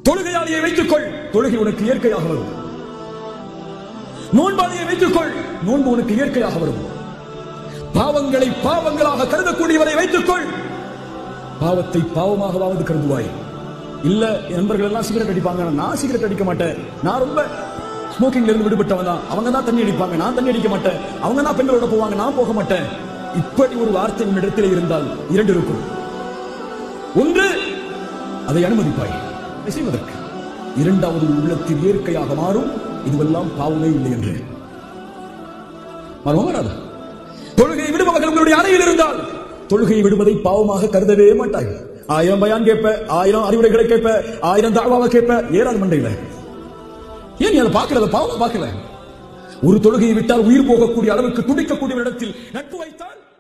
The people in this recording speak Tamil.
தொழுகையாளியை வைத்துக்கொள், தொழுகை உனக்கு இயற்கையாக வரும். நோன்பாளியை வைத்துக்கொள், நோன்பு உனக்கு இயற்கையாக வரும். பாவங்களை பாவங்களாக கருதக்கூடியவரை வைத்துக்கொள், பாவத்தை பாவமாகவாவது கருதுவாய். இல்ல நண்பர்கள் எல்லாம் சிகரெட் அடிப்பாங்க, நான் சிகரெட் அடிக்க மாட்டேன், நான் ரொம்ப ஸ்மோக்கிங்ல இருந்து விடுபட்டவன் தான், அவங்க தான் தண்ணி அடிப்பாங்க, நான் தண்ணி அடிக்க மாட்டேன், அவங்க தான் பெண்களோட போவாங்க, நான் போக மாட்டேன். இப்படி ஒரு வார்த்தை இடத்தில் இருந்தால் இரண்டு இருக்கும். ஒன்று, அதை அனுமதிப்பாய் செய்வதற்கு. இரண்டாவது, உள்ளத்தில் இயற்கையாக மாறும், இதுவெல்லாம் பாவமே இல்லை என்று மாறாது. தொழுகையை விடுபவர்கள் உங்களுடைய அறையில் இருந்தால் தொழுகையை விடுவதை பாவமாக கருதவே மாட்டார்கள். 1000 பயான் கேட்ப, 1000 அறிவுரைகளை கேட்ப, 1000 தாழ்வாவை கேட்ப, ஏறாது மண்டையில. ஏன் நீ அதை பார்க்கல, பாவம் பார்க்கல? ஒரு தொழுகையை விட்டால் உயிர் போகக்கூடிய அளவுக்கு துடிக்கக்கூடிய இடத்தில் நட்பு வைத்தால்